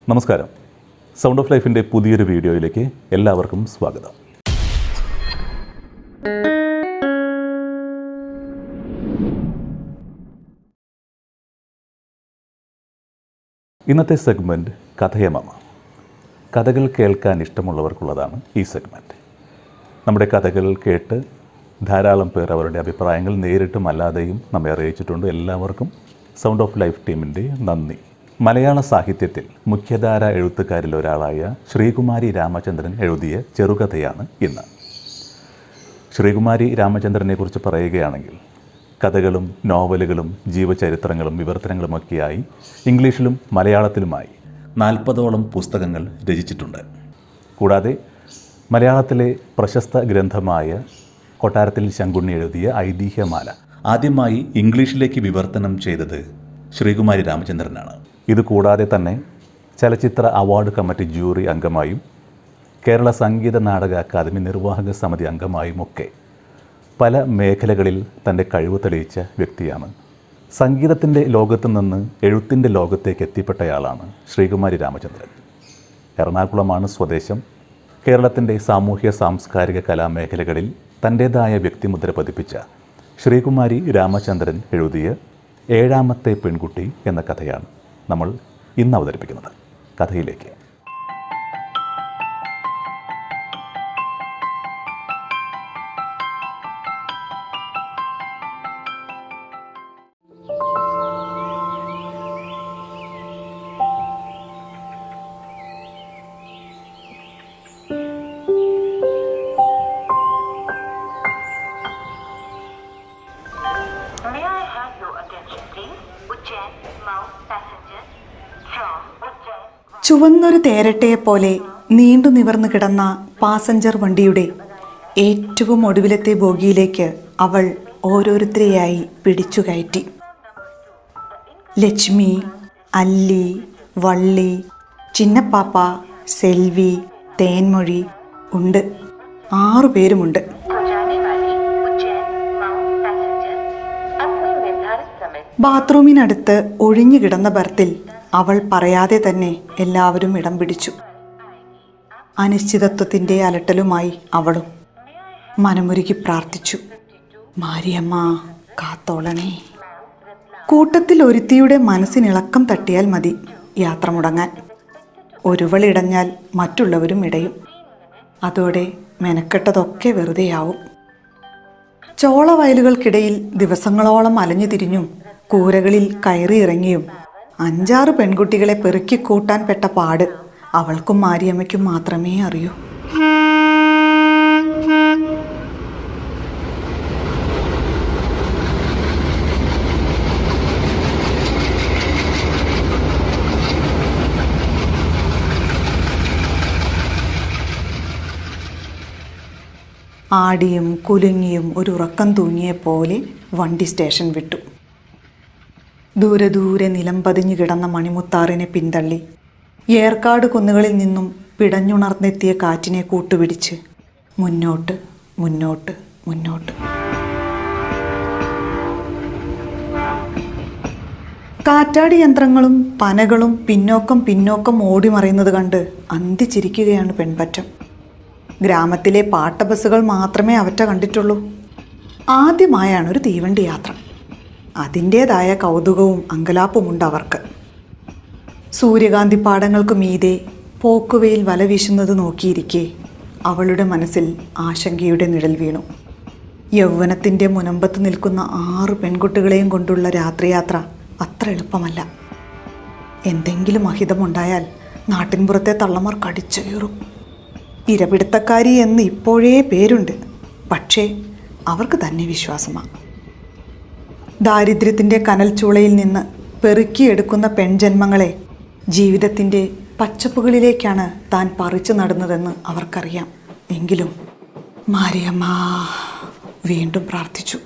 നമസ്കാരം. Sound of ലൈഫിൻ്റെ പുതിയൊരു വീഡിയോയിലേക്ക് എല്ലാവർക്കും സ്വാഗതം. ഇന്നത്തെ സെഗ്മെൻറ്റ് കഥയമമ. കഥകൾ കേൾക്കാൻ ഇഷ്ടമുള്ളവർക്കുള്ളതാണ് ഈ സെഗ്മെൻറ്റ്. നമ്മുടെ കഥകൾ കേട്ട് ധാരാളം പേർ അവരുടെ അഭിപ്രായങ്ങൾ നേരിട്ടും അല്ലാതെയും നമ്മെ അറിയിച്ചിട്ടുണ്ട്. എല്ലാവർക്കും സൗണ്ട് ഓഫ് ലൈഫ് ടീമിൻ്റെ നന്ദി. മലയാള സാഹിത്യത്തിൽ മുഖ്യധാര എഴുത്തുകാരിൽ ഒരാളായ ശ്രീകുമാരി രാമചന്ദ്രൻ എഴുതിയ ചെറുകഥയാണ് ഇന്ന്. ശ്രീകുമാരി രാമചന്ദ്രനെക്കുറിച്ച് പറയുകയാണെങ്കിൽ കഥകളും നോവലുകളും ജീവചരിത്രങ്ങളും വിവർത്തനങ്ങളുമൊക്കെയായി ഇംഗ്ലീഷിലും മലയാളത്തിലുമായി 40ഓളം പുസ്തകങ്ങൾ രചിച്ചിട്ടുണ്ട്. കൂടാതെ മലയാളത്തിലെ പ്രശസ്ത ഗ്രന്ഥമായ കൊട്ടാരത്തിൽ ശങ്കുണ്ണി എഴുതിയ ഐതിഹ്യമാല ആദ്യമായി ഇംഗ്ലീഷിലേക്ക് വിവർത്തനം ചെയ്തത് ശ്രീകുമാരി രാമചന്ദ്രനാണ്. ഇതുകൂടാതെ തന്നെ ചലച്ചിത്ര അവാർഡ് കമ്മിറ്റി ജൂറി അംഗമായും കേരള സംഗീത നാടക അക്കാദമി നിർവാഹക സമിതി അംഗമായുമൊക്കെ പല മേഖലകളിൽ തൻ്റെ കഴിവ് തെളിയിച്ച വ്യക്തിയാണ്. സംഗീതത്തിൻ്റെ ലോകത്തു നിന്ന് എഴുത്തിൻ്റെ ലോകത്തേക്ക് എത്തിപ്പെട്ടയാളാണ് ശ്രീകുമാരി രാമചന്ദ്രൻ. എറണാകുളമാണ് സ്വദേശം. കേരളത്തിൻ്റെ സാമൂഹ്യ സാംസ്കാരിക കലാമേഖലകളിൽ തൻ്റേതായ വ്യക്തിമുദ്ര പതിപ്പിച്ച ശ്രീകുമാരി രാമചന്ദ്രൻ എഴുതിയ 7ാമത്തെ പെൺകുട്ടി എന്ന കഥയാണ് നമ്മൾ ഇന്ന് അവതരിപ്പിക്കുന്നത്. കഥയിലേക്ക്. ചുവന്നൊരു തേരട്ടയെപ്പോലെ നീണ്ടു നിവർന്നു കിടന്ന പാസഞ്ചർ വണ്ടിയുടെ ഏറ്റവും ഒടുവിലത്തെ ബോഗിയിലേക്ക് അവൾ ഓരോരുത്തരെയായി പിടിച്ചു കയറ്റി. ലക്ഷ്മി, അല്ലി, വള്ളി, ചിന്നപ്പാപ്പ, സെൽവി, തേൻമൊഴി ഉണ്ട്. 6 പേരുമുണ്ട്. ബാത്റൂമിനടുത്ത് ഒഴിഞ്ഞു കിടന്ന ബർത്തിൽ അവൾ പറയാതെ തന്നെ എല്ലാവരും ഇടം പിടിച്ചു. അനിശ്ചിതത്വത്തിൻ്റെ അലട്ടലുമായി അവളും മനമുരുകി പ്രാർത്ഥിച്ചു, മാരിയമ്മ കാത്തോളണേ. കൂട്ടത്തിൽ ഒരുത്തിയുടെ മനസ്സിനിളക്കം തട്ടിയാൽ മതി യാത്ര മുടങ്ങാൻ. ഒരുവളിടഞ്ഞാൽ മറ്റുള്ളവരും ഇടയും. അതോടെ മെനക്കെട്ടതൊക്കെ വെറുതെയാവും. ചോളവയലുകൾക്കിടയിൽ ദിവസങ്ങളോളം അലഞ്ഞു തിരിഞ്ഞും കൂരകളിൽ കയറിയിറങ്ങിയും 5-6 പെൺകുട്ടികളെ പെറുക്കിക്കൂട്ടാൻ പെട്ട പാട് അവൾക്കും മാരിയമ്മയ്ക്കും മാത്രമേ അറിയൂ. ആടിയും കുലുങ്ങിയും ഒരു ഉറക്കം തൂങ്ങിയെപ്പോലെ വണ്ടി സ്റ്റേഷൻ വിട്ടു. ദൂരെ ദൂരെ നിലം പതിഞ്ഞു കിടന്ന മണിമുത്താറിനെ പിന്തള്ളി ഏർക്കാട് കുന്നുകളിൽ നിന്നും പിടഞ്ഞുണർന്നെത്തിയ കാറ്റിനെ കൂട്ടുപിടിച്ച് മുന്നോട്ട് മുന്നോട്ട് മുന്നോട്ട്. കാറ്റാടി യന്ത്രങ്ങളും പനകളും പിന്നോക്കം പിന്നോക്കം ഓടിമറിയുന്നത് കണ്ട് അന്തിച്ചിരിക്കുകയാണ് പെൺപറ്റം. ഗ്രാമത്തിലെ പാട്ടബസ്സുകൾ മാത്രമേ അവറ്റ കണ്ടിട്ടുള്ളൂ. ആദ്യമായാണ് ഒരു തീവണ്ടി യാത്ര. അതിൻ്റേതായ കൗതുകവും അങ്കലാപ്പുമുണ്ട് അവർക്ക്. സൂര്യകാന്തി പാടങ്ങൾക്ക് മീതെ പോക്കുവയിൽ വല വീശുന്നത് നോക്കിയിരിക്കെ അവളുടെ മനസ്സിൽ ആശങ്കയുടെ നിഴൽ വീണു. യൗവനത്തിൻ്റെ മുനമ്പത്ത് നിൽക്കുന്ന 6 പെൺകുട്ടികളെയും കൊണ്ടുള്ള രാത്രിയാത്ര അത്ര എളുപ്പമല്ല. എന്തെങ്കിലും അഹിതമുണ്ടായാൽ നാട്ടിൻപുറത്തെ തള്ളമാർ കടിച്ചു കീറും. ഇരപിടുത്തക്കാരി എന്ന് ഇപ്പോഴേ പേരുണ്ട്. പക്ഷേ അവർക്ക് തന്നെ വിശ്വാസമാണ്. ദാരിദ്ര്യത്തിൻ്റെ കനൽ ചൂളയിൽ നിന്ന് പെറുക്കിയെടുക്കുന്ന പെൺജന്മങ്ങളെ ജീവിതത്തിൻ്റെ പച്ചപ്പുകളിലേക്കാണ് താൻ പറിച്ചു നടുന്നതെന്ന് അവർക്കറിയാം. എങ്കിലും മാരിയമ്മ വീണ്ടും പ്രാർത്ഥിച്ചു.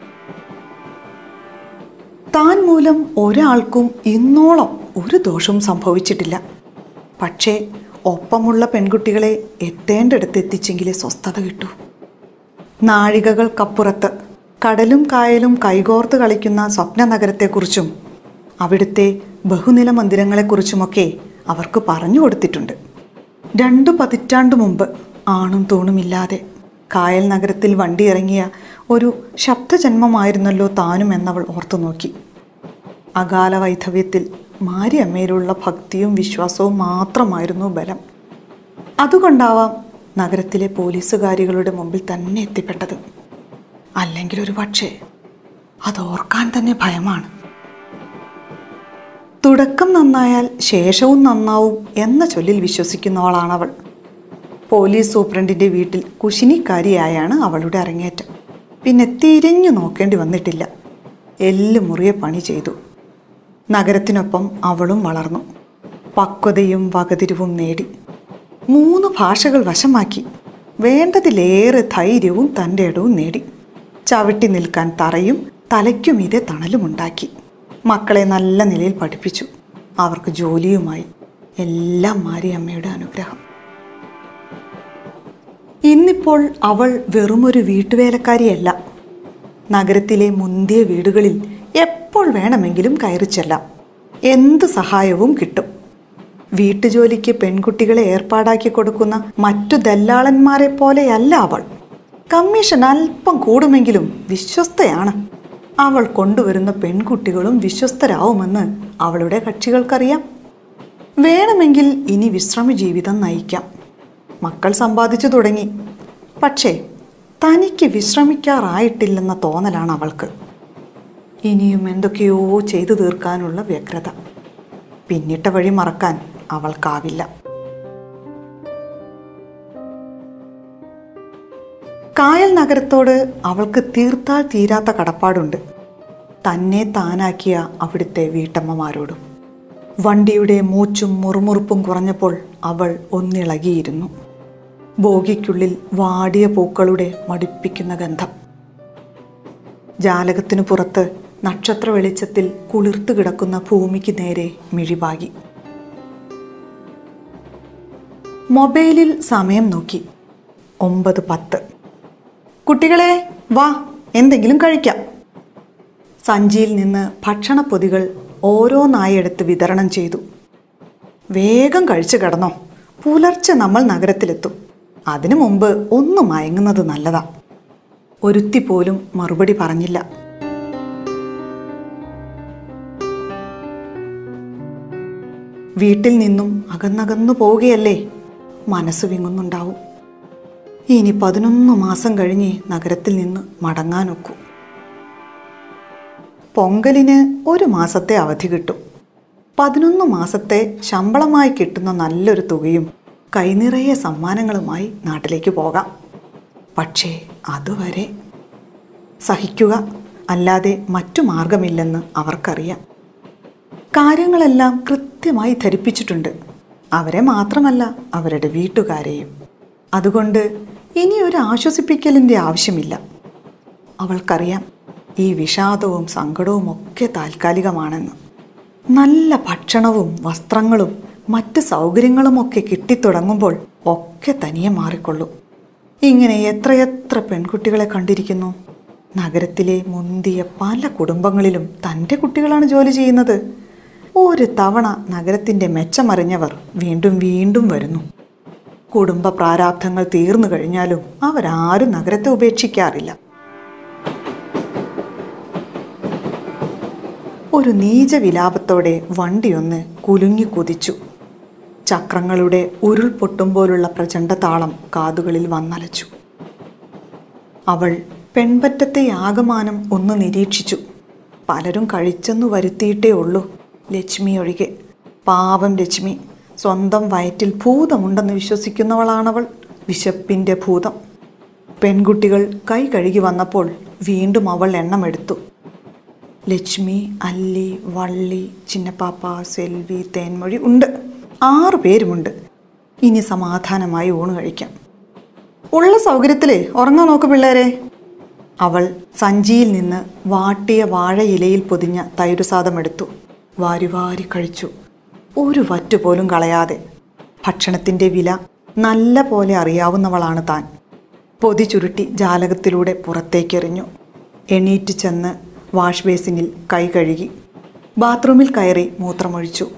താൻ മൂലം ഒരാൾക്കും ഇന്നോളം ഒരു ദോഷവും സംഭവിച്ചിട്ടില്ല. പക്ഷേ ഒപ്പമുള്ള പെൺകുട്ടികളെ എത്തേണ്ടടുത്ത് എത്തിച്ചെങ്കിലേ സ്വസ്ഥത കിട്ടൂ. നാഴികകൾക്കപ്പുറത്ത് കടലും കായലും കൈകോർത്ത് കളിക്കുന്ന സ്വപ്ന നഗരത്തെക്കുറിച്ചും അവിടുത്തെ ബഹുനില മന്ദിരങ്ങളെക്കുറിച്ചുമൊക്കെ അവർക്ക് പറഞ്ഞു കൊടുത്തിട്ടുണ്ട്. 2 പതിറ്റാണ്ട് മുമ്പ് ആണും തൂണുമില്ലാതെ കായൽ നഗരത്തിൽ വണ്ടി ഇറങ്ങിയ ഒരു ശബ്ദജന്മമായിരുന്നല്ലോ താനും എന്നവൾ ഓർത്തു നോക്കി. അകാല വൈധവ്യത്തിൽ മാരിയമ്മയിലുള്ള ഭക്തിയും വിശ്വാസവും മാത്രമായിരുന്നു ബലം. അതുകൊണ്ടാവാം നഗരത്തിലെ പോലീസുകാരികളുടെ മുമ്പിൽ തന്നെ എത്തിപ്പെട്ടത്. അല്ലെങ്കിൽ ഒരു പക്ഷേ അതോർക്കാൻ തന്നെ ഭയമാണ്. തുടക്കം നന്നായാൽ ശേഷവും നന്നാവും എന്ന ചൊല്ലിൽ വിശ്വസിക്കുന്നവളാണവൾ. പോലീസ് സൂപ്രണ്ടിൻ്റെ വീട്ടിൽ കുശിനിക്കാരിയായാണ് അവളുടെ അരങ്ങേറ്റം. പിന്നെ തിരിഞ്ഞു നോക്കേണ്ടി വന്നിട്ടില്ല. എല്ല് മുറിയെ പണി ചെയ്തു. നഗരത്തിനൊപ്പം അവളും വളർന്നു. പക്വതയും വകതിരിവും നേടി. 3 ഭാഷകൾ വശമാക്കി. വേണ്ടതിലേറെ ധൈര്യവും തൻ്റെ ഇടവും നേടി. ചവിട്ടി നിൽക്കാൻ തറയും തലയ്ക്കുമീതെ തണലുമുണ്ടാക്കി. മക്കളെ നല്ല നിലയിൽ പഠിപ്പിച്ചു. അവർക്ക് ജോലിയുമായി. എല്ലാം മാരിയമ്മയുടെ അനുഗ്രഹം. ഇന്നിപ്പോൾ അവൾ വെറുമൊരു വീട്ടുവേലക്കാരിയല്ല. നഗരത്തിലെ മുന്തിയ വീടുകളിൽ എപ്പോൾ വേണമെങ്കിലും കയറിച്ചെല്ലാം. എന്ത് സഹായവും കിട്ടും. വീട്ടുജോലിക്ക് പെൺകുട്ടികളെ ഏർപ്പാടാക്കി കൊടുക്കുന്ന മറ്റു ദല്ലാളന്മാരെ പോലെയല്ല അവൾ. കമ്മീഷൻ അല്പം കൂടുമെങ്കിലും വിശ്വസ്തയാണ്. അവൾ കൊണ്ടുവരുന്ന പെൺകുട്ടികളും വിശ്വസ്തരാവുമെന്ന് അവളുടെ കക്ഷികൾക്കറിയാം. വേണമെങ്കിൽ ഇനി വിശ്രമ ജീവിതം നയിക്കാം. മക്കൾ സമ്പാദിച്ചു തുടങ്ങി. പക്ഷേ തനിക്ക് വിശ്രമിക്കാറായിട്ടില്ലെന്ന തോന്നലാണ് അവൾക്ക്. ഇനിയും എന്തൊക്കെയോ ചെയ്തു തീർക്കാനുള്ള വ്യഗ്രത. പിന്നിട്ട വഴി മറക്കാൻ അവൾക്കാവില്ല. കായൽ നഗരത്തോട് അവൾക്ക് തീർത്താൽ തീരാത്ത കടപ്പാടുണ്ട്. തന്നെ താനാക്കിയ അവിടുത്തെ വീട്ടമ്മമാരോടും. വണ്ടിയുടെ മൂച്ചും മുറുമുറുപ്പും കുറഞ്ഞപ്പോൾ അവൾ ഒന്നിളകിയിരുന്നു. ബോഗിക്കുള്ളിൽ വാടിയ പൂക്കളുടെ മടുപ്പിക്കുന്ന ഗന്ധം. ജാലകത്തിനു പുറത്ത് നക്ഷത്ര വെളിച്ചത്തിൽ കുളിർത്തു കിടക്കുന്ന ഭൂമിക്ക് നേരെ മിഴിപാകി. മൊബൈലിൽ സമയം നോക്കി. 9:10. കുട്ടികളെ വാ, എന്തെങ്കിലും കഴിക്കാം. സഞ്ചിയിൽ നിന്ന് ഭക്ഷണപ്പൊതികൾ ഓരോന്നായി എടുത്ത് വിതരണം ചെയ്തു. വേഗം കഴിച്ചു കിടന്നോ, പുലർച്ചെ നമ്മൾ നഗരത്തിലെത്തും. അതിനു മുമ്പ് ഒന്ന് മയങ്ങുന്നത് നല്ലതാ. ഒരുത്തി പോലും മറുപടി പറഞ്ഞില്ല. വീട്ടിൽ നിന്നും അകന്നകന്നു പോവുകയല്ലേ, മനസ്സ് വിങ്ങുന്നുണ്ടാവും. ഇനി 11 മാസം കഴിഞ്ഞ് നഗരത്തിൽ നിന്ന് മടങ്ങാനൊക്കൂ. പൊങ്കലിന് 1 മാസത്തെ അവധി കിട്ടും. 11 മാസത്തെ ശമ്പളമായി കിട്ടുന്ന നല്ലൊരു തുകയും കൈനിറയെ സമ്മാനങ്ങളുമായി നാട്ടിലേക്ക് പോകാം. പക്ഷേ അതുവരെ സഹിക്കുക, അല്ലാതെ മറ്റു മാർഗമില്ലെന്ന് അവർക്കറിയാം. കാര്യങ്ങളെല്ലാം കൃത്യമായി ധരിപ്പിച്ചിട്ടുണ്ട്. അവരെ മാത്രമല്ല, അവരുടെ വീട്ടുകാരെയും. അതുകൊണ്ട് ഇനിയൊരു ആശ്വസിപ്പിക്കലിൻ്റെ ആവശ്യമില്ല. അവൾക്കറിയാം ഈ വിഷാദവും സങ്കടവും ഒക്കെ താൽക്കാലികമാണെന്ന്. നല്ല ഭക്ഷണവും വസ്ത്രങ്ങളും മറ്റ് സൗകര്യങ്ങളുമൊക്കെ കിട്ടിത്തുടങ്ങുമ്പോൾ ഒക്കെ തനിയെ മാറിക്കൊള്ളും. ഇങ്ങനെ എത്രയെത്ര പെൺകുട്ടികളെ കണ്ടിരിക്കുന്നു. നഗരത്തിലെ മുന്തിയ പല കുടുംബങ്ങളിലും തൻ്റെ കുട്ടികളാണ് ജോലി ചെയ്യുന്നത്. ഒരു തവണ നഗരത്തിൻ്റെ മെച്ചമറിഞ്ഞവർ വീണ്ടും വീണ്ടും വരുന്നു. കുടുംബ പ്രാരാബ്ധങ്ങൾ തീർന്നു കഴിഞ്ഞാലും അവരാരും നഗരത്തെ ഉപേക്ഷിക്കാറില്ല. ഒരു നീച വിലാപത്തോടെ വണ്ടിയൊന്ന് കുലുങ്ങി കുതിച്ചു. ചക്രങ്ങളുടെ ഉരുൾ പൊട്ടുമ്പോലുള്ള പ്രചണ്ഡ താളം കാതുകളിൽ വന്നലച്ചു. അവൾ പെൺപറ്റത്തെ ആകമാനം ഒന്ന് നിരീക്ഷിച്ചു. പലരും കഴിച്ചെന്നു വരുത്തിയിട്ടേ ഉള്ളൂ, ലക്ഷ്മി ഒഴികെ. പാവം ലക്ഷ്മി. സ്വന്തം വയറ്റിൽ ഭൂതമുണ്ടെന്ന് വിശ്വസിക്കുന്നവളാണവൾ. വിശപ്പിൻ്റെ ഭൂതം. പെൺകുട്ടികൾ കൈ കഴുകി വന്നപ്പോൾ വീണ്ടും അവൾ എണ്ണമെടുത്തു. ലക്ഷ്മി, അല്ലി, വള്ളി, ചിന്നപ്പാപ്പ, സെൽവി, തേൻമൊഴി ഉണ്ട്. 6 പേരുമുണ്ട്. ഇനി സമാധാനമായി ഊണ് കഴിക്കാം. ഉള്ള സൗകര്യത്തിലേ ഉറങ്ങാൻ നോക്ക് പിള്ളേരെ. അവൾ സഞ്ചിയിൽ നിന്ന് വാട്ടിയ വാഴയിലയിൽ പൊതിഞ്ഞ തൈരുസാദമെടുത്തു. വാരി വാരി കഴിച്ചു. ഒരു വറ്റുപോലും കളയാതെ. ഭക്ഷണത്തിൻ്റെ വില നല്ല പോലെ അറിയാവുന്നവളാണ് താൻ. പൊതി ചുരുട്ടി ജാലകത്തിലൂടെ പുറത്തേക്കെറിഞ്ഞു. എണീറ്റ് ചെന്ന് വാഷ് ബേസിനിൽ കൈ കഴുകി. ബാത്റൂമിൽ കയറി മൂത്രമൊഴിച്ചു.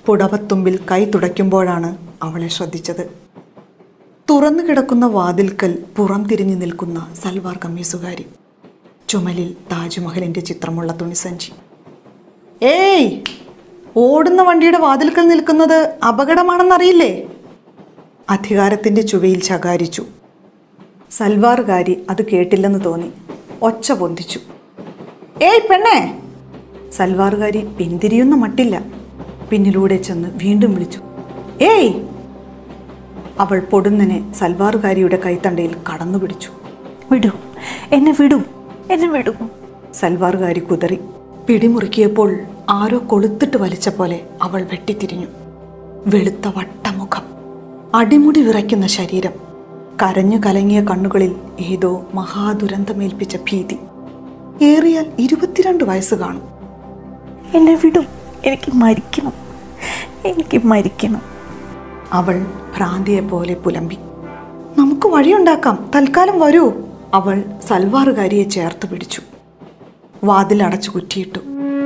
പുടവത്തുമ്പിൽ കൈ തുടയ്ക്കുമ്പോഴാണ് അവളെ ശ്രദ്ധിച്ചത്. തുറന്നു കിടക്കുന്ന വാതിൽക്കൽ പുറം തിരിഞ്ഞു നിൽക്കുന്ന സൽവാർ കമ്മീസുകാരി, ചുമലിൽ താജ്മഹലിൻ്റെ ചിത്രമുള്ള തുണിസഞ്ചി. ഏയ്, ഓടുന്ന വണ്ടിയുടെ വാതിൽക്കൽ നിൽക്കുന്നത് അപകടമാണെന്നറിയില്ലേ? അധികാരത്തിൻ്റെ ചുവയിൽ ശകാരിച്ചു. സൽവാറുകാരി അത് കേട്ടില്ലെന്ന് തോന്നി. ഒച്ച പൊന്തിച്ചു. ഏയ് പെണ്ണേ! സൽവാറുകാരി പിന്തിരിയുന്ന മട്ടില്ല. പിന്നിലൂടെ ചെന്ന് വീണ്ടും വിളിച്ചു. ഏയ്! അവൾ പൊടുന്നനെ സൽവാറുകാരിയുടെ കൈത്തണ്ടയിൽ കടന്നു പിടിച്ചു. വിടൂ, എന്നെ വിടൂ, എന്നെ വിടൂ. സൽവാറുകാരി കുതറി. പിടിമുറുക്കിയപ്പോൾ ആരോ കൊളുത്തിട്ട് വലിച്ച പോലെ അവൾ വെട്ടിത്തിരിഞ്ഞു. വെളുത്ത വട്ടമുഖം, അടിമുടി വിറയ്ക്കുന്ന ശരീരം, കരഞ്ഞു കലങ്ങിയ കണ്ണുകളിൽ ഏതോ മഹാദുരന്തമേൽപ്പിച്ച ഭീതി. ഏറിയാൽ 22 വയസ്സ് കാണും. എന്നെ വിടൂ, എനിക്ക് മരിക്കണം, എനിക്ക് മരിക്കണം. അവൾ ഭ്രാന്തിയെ പോലെ പുലമ്പി. നമുക്ക് വഴിയുണ്ടാക്കാം, തൽക്കാലം വരൂ. അവൾ സൽവാറുകാരിയെ ചേർത്ത് പിടിച്ചു. വാതിൽ അടച്ചു കുറ്റിയിട്ടു.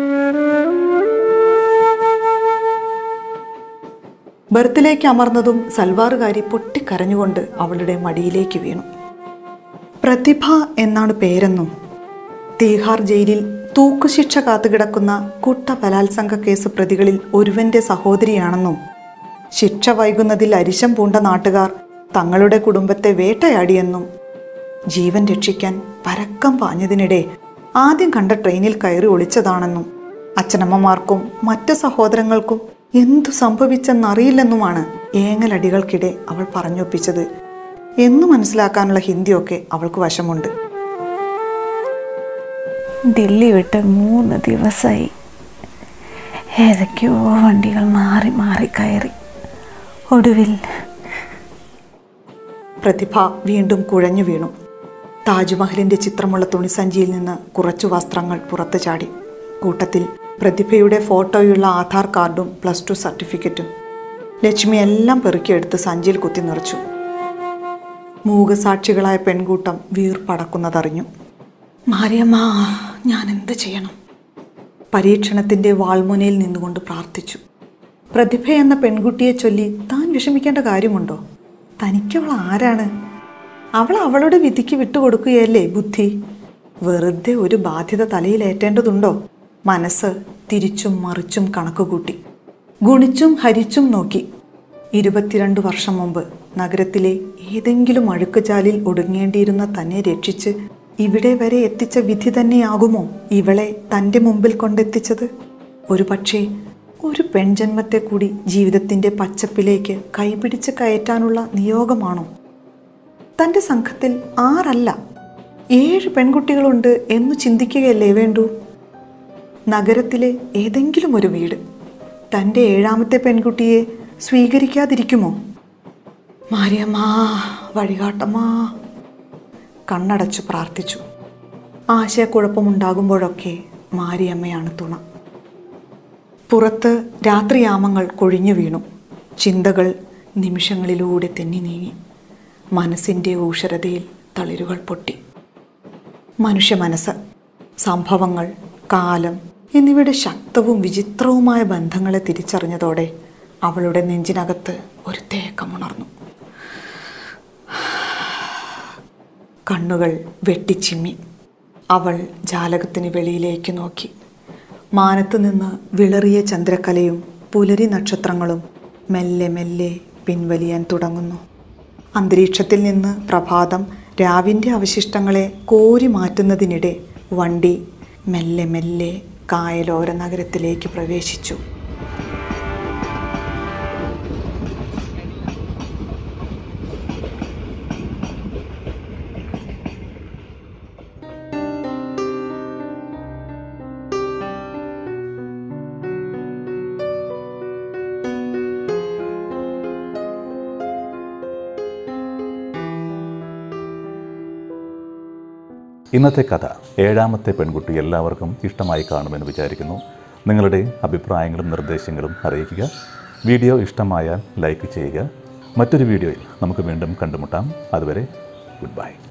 ബർത്തിലേക്ക് അമർന്നതും സൽവാറുകാരി പൊട്ടിക്കരഞ്ഞുകൊണ്ട് അവളുടെ മടിയിലേക്ക് വീണു. പ്രതിഭ എന്നാണ് പേരെന്നും തീഹാർ ജയിലിൽ തൂക്കുശിക്ഷ കാത്തുകിടക്കുന്ന കൂട്ട ബലാത്സംഗ കേസ് പ്രതികളിൽ ഒരുവന്റെ സഹോദരിയാണെന്നും ശിക്ഷ വൈകുന്നതിൽ അരിശം പൂണ്ട നാട്ടുകാർ തങ്ങളുടെ കുടുംബത്തെ വേട്ടയാടിയെന്നും ജീവൻ രക്ഷിക്കാൻ പരക്കം പാഞ്ഞതിനിടെ ആദ്യം കണ്ട ട്രെയിനിൽ കയറി ഒളിച്ചതാണെന്നും അച്ഛനമ്മമാർക്കും മറ്റ് സഹോദരങ്ങൾക്കും എന്തു സംഭവിച്ചെന്നറിയില്ലെന്നുമാണ് ഏങ്ങലടികൾക്കിടെ അവൾ പറഞ്ഞൊപ്പിച്ചത് എന്ന് മനസ്സിലാക്കാനുള്ള ഹിന്ദിയൊക്കെ അവൾക്ക് വശമുണ്ട്. ദില്ലി വിട്ട് 3 ദിവസമായി. ഏതൊക്കെയോ വണ്ടികൾ മാറി മാറി കയറി. ഒടുവിൽ പ്രതിഭ വീണ്ടും കുഴഞ്ഞു വീണു. താജ്മഹലിൻ്റെ ചിത്രമുള്ള തുണിസഞ്ചിയിൽ നിന്ന് കുറച്ചു വസ്ത്രങ്ങൾ പുറത്തു ചാടി. കൂട്ടത്തിൽ പ്രതിഭയുടെ ഫോട്ടോയുള്ള ആധാർ കാർഡും +2 സർട്ടിഫിക്കറ്റും. ലക്ഷ്മി എല്ലാം പെറുക്കിയെടുത്ത് സഞ്ചിയിൽ കുത്തി നിറച്ചു. മൂകസാക്ഷികളായ പെൺകൂട്ടം വീർപ്പടക്കുന്നതറിഞ്ഞു. മാരിയമ്മ, ഞാൻ എന്ത് ചെയ്യണം? പരീക്ഷണത്തിൻ്റെ വാൾമുനയിൽ നിന്നുകൊണ്ട് പ്രാർത്ഥിച്ചു. പ്രതിഭ എന്ന പെൺകുട്ടിയെ ചൊല്ലി താൻ വിഷമിക്കേണ്ട കാര്യമുണ്ടോ? തനിക്കവൾ ആരാണ്? അവൾ അവളുടെ വിധിക്ക് വിട്ടുകൊടുക്കുകയല്ലേ ബുദ്ധി. വെറുതെ ഒരു ബാധ്യത തലയിലേറ്റേണ്ടതുണ്ടോ? മനസ്സ് തിരിച്ചും മറിച്ചും കണക്കുകൂട്ടി, ഗുണിച്ചും ഹരിച്ചും നോക്കി. 22 വർഷം മുമ്പ് നഗരത്തിലെ ഏതെങ്കിലും അഴുക്കുചാലിൽ ഒടുങ്ങേണ്ടിയിരുന്ന തന്നെ രക്ഷിച്ച് ഇവിടെ വരെ എത്തിച്ച വിധി തന്നെയാകുമോ ഇവളെ തൻ്റെ മുമ്പിൽ കൊണ്ടെത്തിച്ചത്? ഒരു പക്ഷേ ഒരു പെൺജന്മത്തെ കൂടി ജീവിതത്തിൻ്റെ പച്ചപ്പിലേക്ക് കൈപിടിച്ച് കയറ്റാനുള്ള നിയോഗമാണോ? തൻ്റെ സംഘത്തിൽ 6 അല്ല 7 പെൺകുട്ടികളുണ്ട് എന്ന് ചിന്തിക്കുകയല്ലേ വേണ്ടൂ? നഗരത്തിലെ ഏതെങ്കിലും ഒരു വീട് തൻ്റെ 7ാമത്തെ പെൺകുട്ടിയെ സ്വീകരിക്കാതിരിക്കുമോ? മാരിയമ്മ, വഴികാട്ടമ്മ. കണ്ണടച്ചു പ്രാർത്ഥിച്ചു. ആശയക്കുഴപ്പമുണ്ടാകുമ്പോഴൊക്കെ മാരിയമ്മയാണ് തുണ. പുറത്ത് രാത്രിയാമങ്ങൾ കൊഴിഞ്ഞു വീണു. ചിന്തകൾ നിമിഷങ്ങളിലൂടെ തെന്നി നീങ്ങി. മനസ്സിൻ്റെ ഊഷരതയിൽ തളിരുകൾ പൊട്ടി. മനുഷ്യ മനസ്സ്, സംഭവങ്ങൾ, കാലം എന്നിവയുടെ ശക്തവും വിചിത്രവുമായ ബന്ധങ്ങളെ തിരിച്ചറിഞ്ഞതോടെ അവളുടെ നെഞ്ചിനകത്ത് ഒരു തേക്കമുണർന്നു. കണ്ണുകൾ വെട്ടിച്ചിമ്മി. അവൾ ജാലകത്തിന് വെളിയിലേക്ക് നോക്കി. മാനത്ത് നിന്ന് വിളറിയ ചന്ദ്രക്കലയും പുലരി നക്ഷത്രങ്ങളും മെല്ലെ മെല്ലെ പിൻവലിയാൻ തുടങ്ങുന്നു. അന്തരീക്ഷത്തിൽ നിന്ന് പ്രഭാതം രാവിൻ്റെ അവശിഷ്ടങ്ങളെ കോരി മാറ്റുന്നതിനിടെ വണ്ടി മെല്ലെ മെല്ലെ കായലോര നഗരത്തിലേക്ക് പ്രവേശിച്ചു. ഇന്നത്തെ കഥ 7ാമത്തെ പെൺകുട്ടി എല്ലാവർക്കും ഇഷ്ടമായി കാണുമെന്ന് വിചാരിക്കുന്നു. നിങ്ങളുടെ അഭിപ്രായങ്ങളും നിർദ്ദേശങ്ങളും അറിയിക്കുക. വീഡിയോ ഇഷ്ടമായാൽ ലൈക്ക് ചെയ്യുക. മറ്റൊരു വീഡിയോയിൽ നമുക്ക് വീണ്ടും കണ്ടുമുട്ടാം. അതുവരെ ഗുഡ് ബൈ.